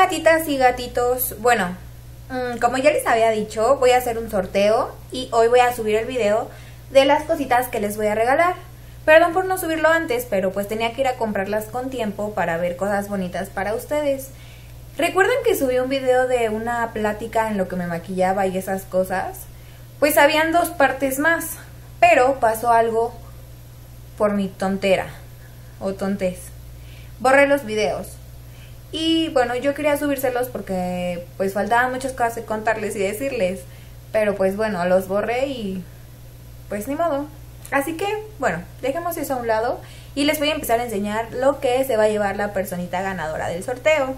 gatitas y gatitos, bueno, como ya les había dicho, voy a hacer un sorteo y hoy voy a subir el video de las cositas que les voy a regalar. Perdón por no subirlo antes, pero pues tenía que ir a comprarlas con tiempo para ver cosas bonitas para ustedes. ¿Recuerdan que subí un video de una plática en lo que me maquillaba y esas cosas? Pues habían 2 partes más, pero pasó algo por mi tontera o tontez. Borré los videos. Y bueno, yo quería subírselos porque pues faltaban muchas cosas que contarles y decirles. Pero pues bueno, los borré y pues ni modo. Así que bueno, dejemos eso a un lado y les voy a empezar a enseñar lo que se va a llevar la personita ganadora del sorteo.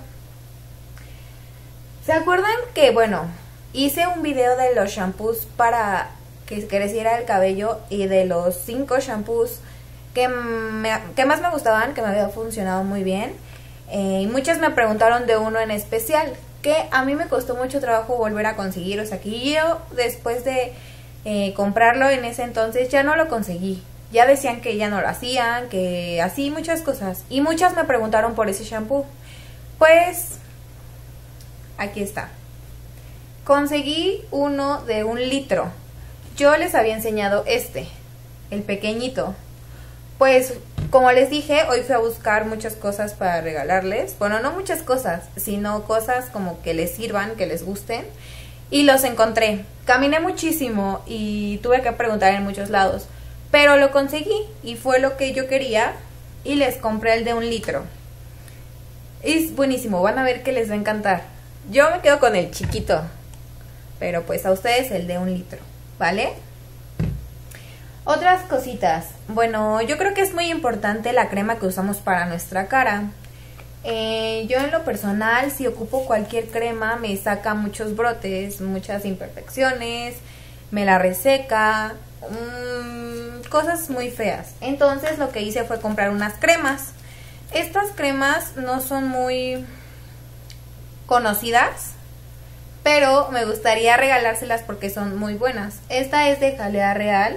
¿Se acuerdan que bueno, hice un video de los shampoos para que creciera el cabello y de los 5 shampoos que más me gustaban, que me había funcionado muy bien? Y muchas me preguntaron de uno en especial, que a mí me costó mucho trabajo volver a conseguir. O sea, que yo después de comprarlo en ese entonces ya no lo conseguí. Ya decían que ya no lo hacían, que así muchas cosas. Y muchas me preguntaron por ese shampoo. Pues aquí está. Conseguí uno de 1 litro. Yo les había enseñado el pequeñito. Pues como les dije, hoy fui a buscar muchas cosas para regalarles. Bueno, no muchas cosas, sino cosas como que les sirvan, que les gusten. Y los encontré. Caminé muchísimo y tuve que preguntar en muchos lados. Pero lo conseguí y fue lo que yo quería. Y les compré el de 1 litro. Es buenísimo, van a ver que les va a encantar. Yo me quedo con el chiquito. Pero pues a ustedes el de 1 litro, ¿vale? Otras cositas. Bueno, yo creo que es muy importante la crema que usamos para nuestra cara. Yo en lo personal, si ocupo cualquier crema, me saca muchos brotes, muchas imperfecciones, me la reseca, cosas muy feas. Entonces lo que hice fue comprar unas cremas. Estas cremas no son muy conocidas, pero me gustaría regalárselas porque son muy buenas. Esta es de jalea real.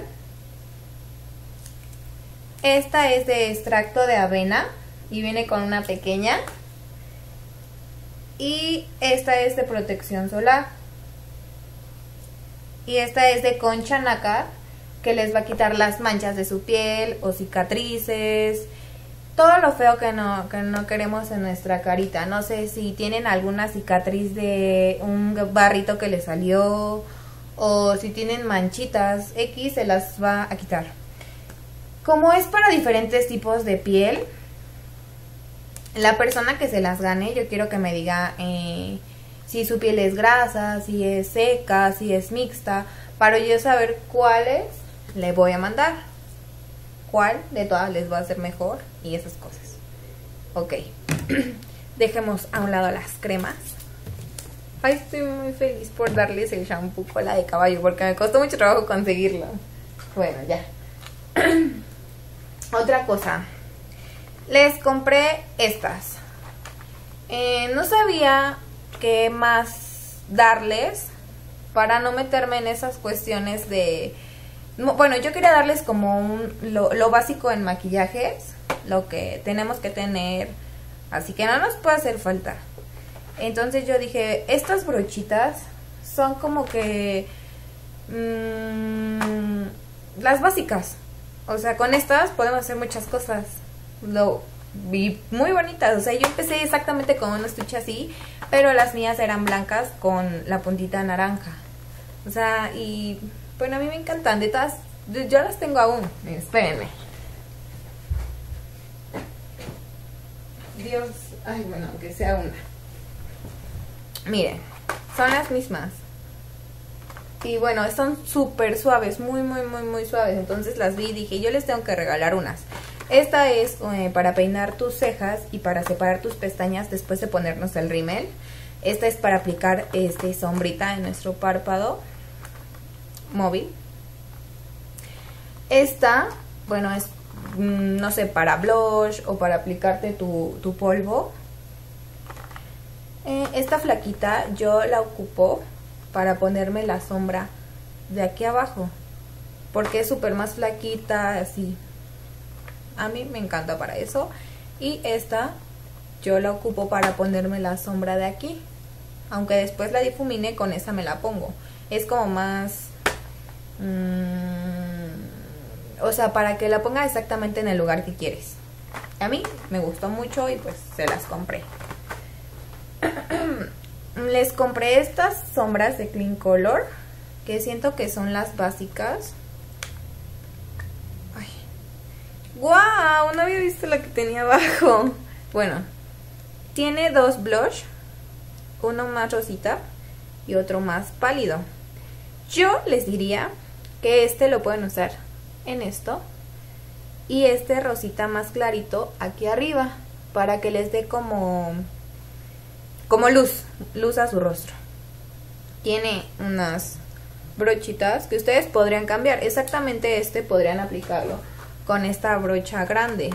Esta es de extracto de avena y viene con una pequeña. Y esta es de protección solar. Y esta es de concha nácar, que les va a quitar las manchas de su piel o cicatrices. Todo lo feo que no queremos en nuestra carita. No sé si tienen alguna cicatriz de un barrito que les salió, o si tienen manchitas X, se las va a quitar. Como es para diferentes tipos de piel, la persona que se las gane, yo quiero que me diga si su piel es grasa, si es seca, si es mixta, para yo saber cuáles le voy a mandar. Cuál de todas les va a hacer mejor y esas cosas. Ok, dejemos a un lado las cremas. Ay, estoy muy feliz por darles el shampoo cola de caballo porque me costó mucho trabajo conseguirlo. Bueno, ya. Otra cosa, les compré estas. No sabía qué más darles para no meterme en esas cuestiones de... Bueno, yo quería darles como lo básico en maquillajes, lo que tenemos que tener, así que no nos puede hacer falta. Entonces yo dije, estas brochitas son como que las básicas. O sea, con estas podemos hacer muchas cosas. Y muy bonitas. O sea, yo empecé exactamente con un estuche así, pero las mías eran blancas con la puntita naranja. O sea, y bueno, a mí me encantan. De todas, yo las tengo aún. Espérenme. Dios, ay, bueno, aunque sea una. Miren, son las mismas. Y bueno, son súper suaves, muy suaves. Entonces las vi y dije, yo les tengo que regalar unas. Esta es para peinar tus cejas y para separar tus pestañas después de ponernos el rímel. Esta es para aplicar sombrita en nuestro párpado móvil. Esta, bueno, es, no sé, para blush o para aplicarte tu polvo. Esta flaquita yo la ocupo para ponerme la sombra de aquí abajo, porque es súper más flaquita, así. A mí me encanta para eso. Y esta yo la ocupo para ponerme la sombra de aquí. Aunque después la difumine, con esa me la pongo. Es como más... o sea, para que la ponga exactamente en el lugar que quieres. A mí me gustó mucho y pues se las compré. Les compré estas sombras de Clean Color, que siento que son las básicas. Ay. ¡Guau! No había visto la que tenía abajo. Bueno, tiene dos blush, uno más rosita y otro más pálido. Yo les diría que este lo pueden usar en esto y este rosita más clarito aquí arriba, para que les dé como luz a su rostro. Tiene unas brochitas que ustedes podrían cambiar. Exactamente este podrían aplicarlo con esta brocha grande.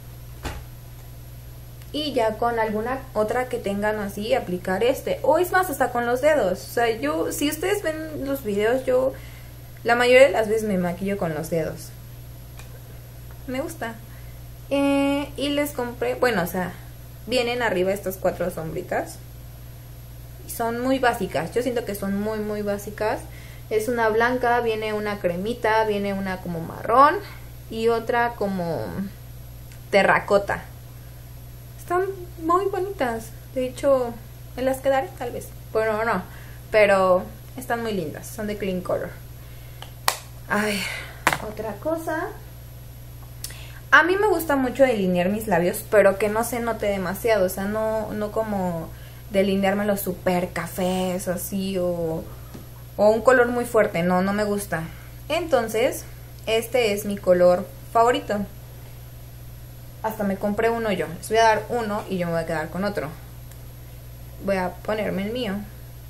Y ya con alguna otra que tengan así, aplicar este. O es más, hasta con los dedos. O sea, yo, si ustedes ven los videos, yo la mayoría de las veces me maquillo con los dedos. Me gusta. Y les compré, bueno, o sea, vienen arriba estas 4 sombritas. Y son muy básicas. Yo siento que son muy, muy básicas. Es una blanca, viene una cremita, viene una como marrón y otra como terracota. Están muy bonitas. De hecho, me las quedaré tal vez. Bueno, no. Pero están muy lindas. Son de Clean Color. Ay, otra cosa. A mí me gusta mucho delinear mis labios, pero que no se note demasiado. O sea, no como delineármelos súper cafés así o un color muy fuerte. No me gusta. Entonces, este es mi color favorito. Hasta me compré uno yo. Les voy a dar uno y yo me voy a quedar con otro. Voy a ponerme el mío.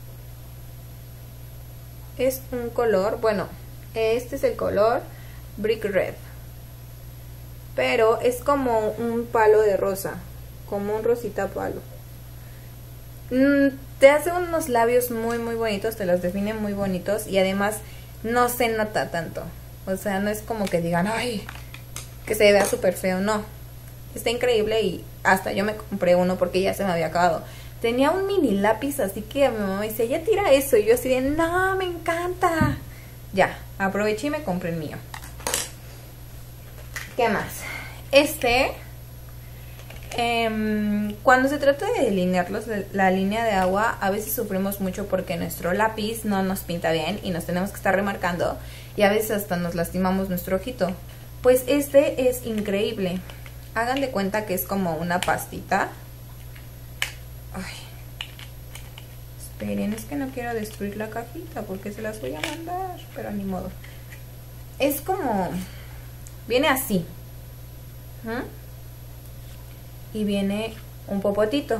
Es un color, bueno, este es el color Brick Red. Pero es como un palo de rosa. Como un rosita palo. Te hace unos labios muy muy bonitos. Te los define muy bonitos. Y además no se nota tanto. O sea, no es como que digan, ay, que se vea súper feo. No. Está increíble y hasta yo me compré uno porque ya se me había acabado. Tenía un mini lápiz, así que mi mamá me dice, ya tira eso. Y yo así de, no, me encanta. Ya, aproveché y me compré el mío. ¿Qué más? Cuando se trata de delinearlos, la línea de agua, a veces sufrimos mucho porque nuestro lápiz no nos pinta bien y nos tenemos que estar remarcando. Y a veces hasta nos lastimamos nuestro ojito. Pues este es increíble. Hagan de cuenta que es como una pastita. Ay. Esperen, es que no quiero destruir la cajita porque se las voy a mandar, pero ni modo. Es como... viene así. Y viene un popotito.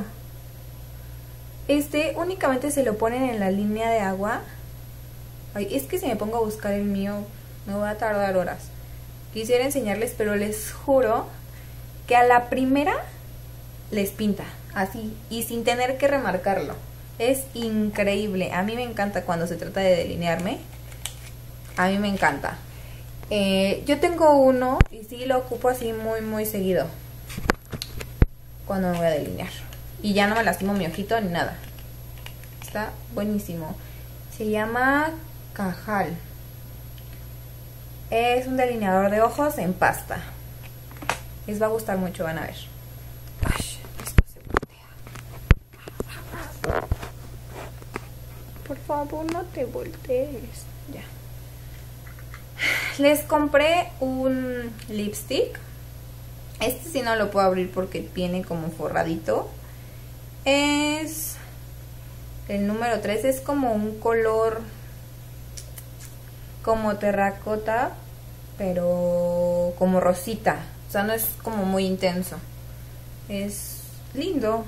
Únicamente se lo ponen en la línea de agua. Ay, es que si me pongo a buscar el mío, me voy a tardar horas. Quisiera enseñarles, pero les juro que a la primera les pinta así y sin tener que remarcarlo. Es increíble. A mí me encanta cuando se trata de delinearme. A mí me encanta. Yo tengo uno y sí lo ocupo así muy muy seguido cuando me voy a delinear. Y ya no me lastimo mi ojito ni nada. Está buenísimo. Se llama Cajal. Es un delineador de ojos en pasta. Les va a gustar mucho, van a ver. Ay, esto se voltea. Por favor, no te voltees. Ya. Les compré un lipstick. Este sí no lo puedo abrir porque viene como forradito. Es el número 3. Es como un color como terracota, pero como rosita. O sea, no es como muy intenso. Es lindo.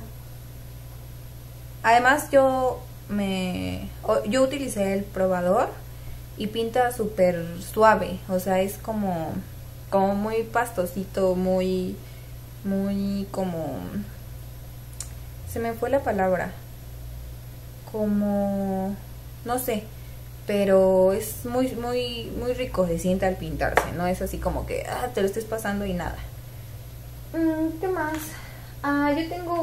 Además yo utilicé el probador y pinta súper suave. O sea, es como muy pastosito, muy como... se me fue la palabra. Como... no sé. Pero es muy rico, se siente al pintarse. No es así como que te lo estés pasando y nada. ¿Qué más? Yo tengo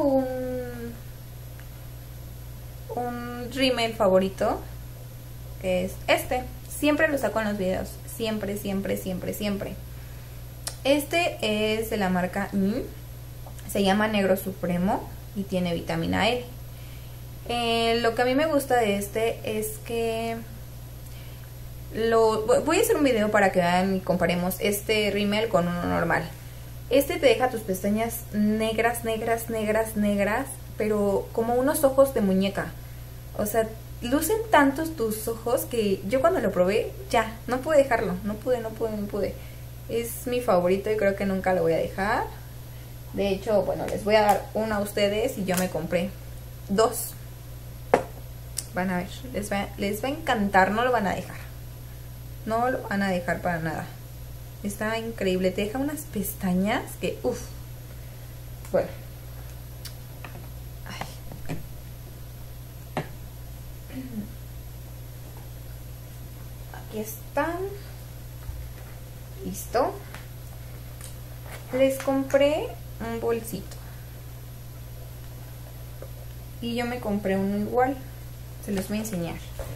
un rímel favorito, que es este. Siempre lo saco en los videos, siempre, siempre, siempre, siempre. Este es de la marca se llama Negro Supremo y tiene vitamina E. Lo que a mí me gusta de este es que voy a hacer un video para que vean y comparemos este rímel con uno normal. Este te deja tus pestañas negras, negras, negras, negras, pero como unos ojos de muñeca. O sea, lucen tantos tus ojos que yo cuando lo probé, ya, no pude dejarlo. No pude. Es mi favorito y creo que nunca lo voy a dejar. De hecho, bueno, les voy a dar uno a ustedes y yo me compré 2. Van a ver, les va a encantar, no lo van a dejar. No lo van a dejar para nada. Está increíble, te deja unas pestañas que, uff. Bueno. Ay. Aquí están. Listo. Les compré un bolsito. Y yo me compré uno igual. Se los voy a enseñar.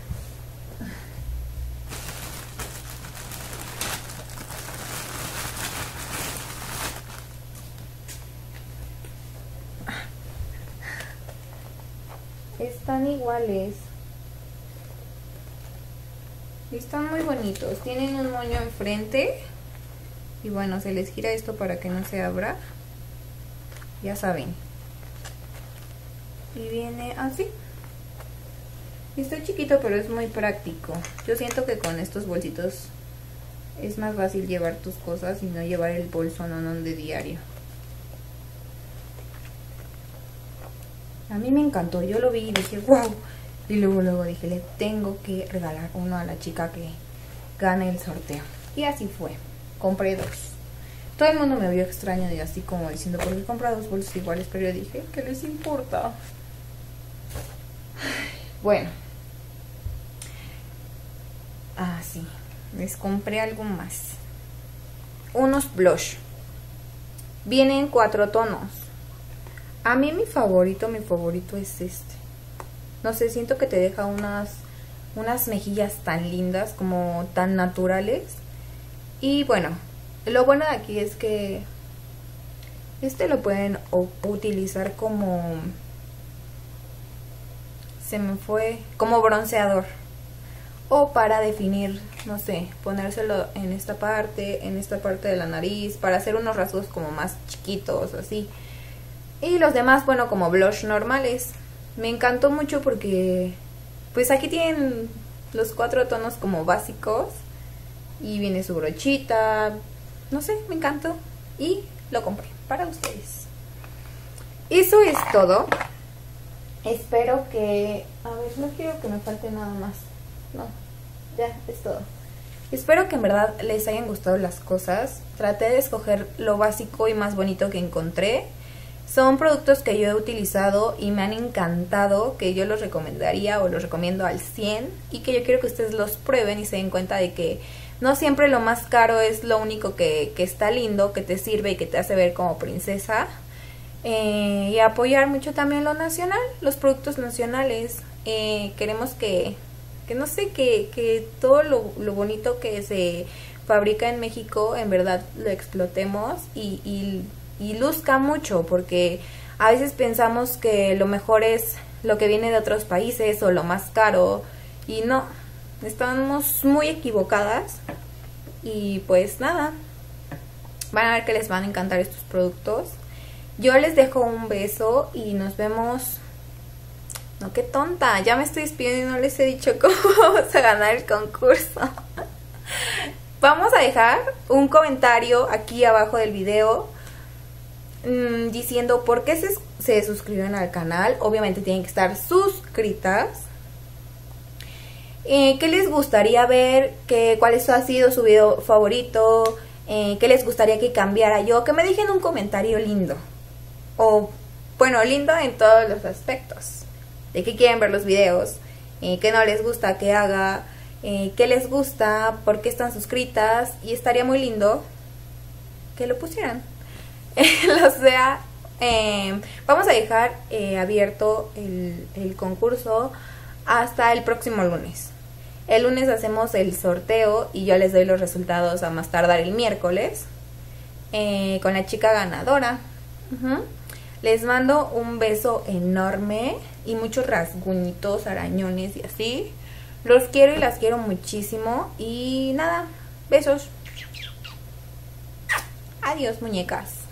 Están iguales. Están muy bonitos. Tienen un moño enfrente. Y bueno, se les gira esto para que no se abra. Ya saben. Y viene así. Está chiquito, pero es muy práctico. Yo siento que con estos bolsitos es más fácil llevar tus cosas y no llevar el bolso de diario. A mí me encantó. Yo lo vi y dije, wow. Y luego dije, le tengo que regalar uno a la chica que gane el sorteo. Y así fue. Compré 2. Todo el mundo me vio extraño y así como diciendo, ¿por qué compra 2 bolsos iguales? Pero yo dije, ¿qué les importa? Bueno. Sí. Les compré algo más. Unos blush. Vienen 4 tonos. A mí mi favorito es este. No sé, siento que te deja unas mejillas tan lindas, como tan naturales. Y bueno, lo bueno de aquí es que este lo pueden utilizar como... como bronceador. O para definir, no sé, ponérselo en esta parte de la nariz, para hacer unos rasgos como más chiquitos, así. Y los demás, bueno, como blush normales. Me encantó mucho porque, pues aquí tienen los 4 tonos como básicos. Y viene su brochita. No sé, me encantó. Y lo compré para ustedes. Eso es todo. Espero que... A ver, no quiero que me falte nada más. No, ya, es todo. Espero que en verdad les hayan gustado las cosas. Traté de escoger lo básico y más bonito que encontré. Son productos que yo he utilizado y me han encantado, que yo los recomendaría o los recomiendo al 100. Y que yo quiero que ustedes los prueben y se den cuenta de que no siempre lo más caro es lo único que está lindo, que te sirve y que te hace ver como princesa. Y apoyar mucho también lo nacional, los productos nacionales. Queremos que no sé, que todo lo bonito que se fabrica en México, en verdad lo explotemos y luzca mucho, porque a veces pensamos que lo mejor es lo que viene de otros países o lo más caro, y no, estamos muy equivocadas. Y pues nada, van a ver que les van a encantar estos productos. Yo les dejo un beso y nos vemos. No, qué tonta, ya me estoy despidiendo y no les he dicho cómo vamos a ganar el concurso. Vamos a dejar un comentario aquí abajo del video diciendo por qué se suscriben al canal. Obviamente tienen que estar suscritas. ¿Qué les gustaría ver? ¿Cuál ha sido su video favorito? ¿Qué les gustaría que cambiara yo? Que me dejen un comentario lindo. O, bueno, lindo en todos los aspectos. De qué quieren ver los videos, qué no les gusta que haga, qué les gusta, por qué están suscritas. Y estaría muy lindo que lo pusieran. O sea, Vamos a dejar abierto el concurso hasta el próximo lunes. El lunes hacemos el sorteo y yo les doy los resultados a más tardar el miércoles con la chica ganadora. Les mando un beso enorme y muchos rasguñitos, arañones y así. Los quiero y las quiero muchísimo. Y nada, besos. Adiós, muñecas.